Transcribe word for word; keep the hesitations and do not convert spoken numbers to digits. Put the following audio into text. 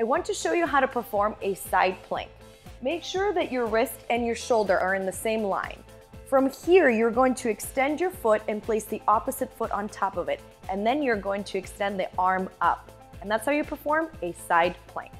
want to show you how to perform a side plank. Make sure that your wrist and your shoulder are in the same line. From here, you're going to extend your foot and place the opposite foot on top of it, and then you're going to extend the arm up. And that's how you perform a side plank.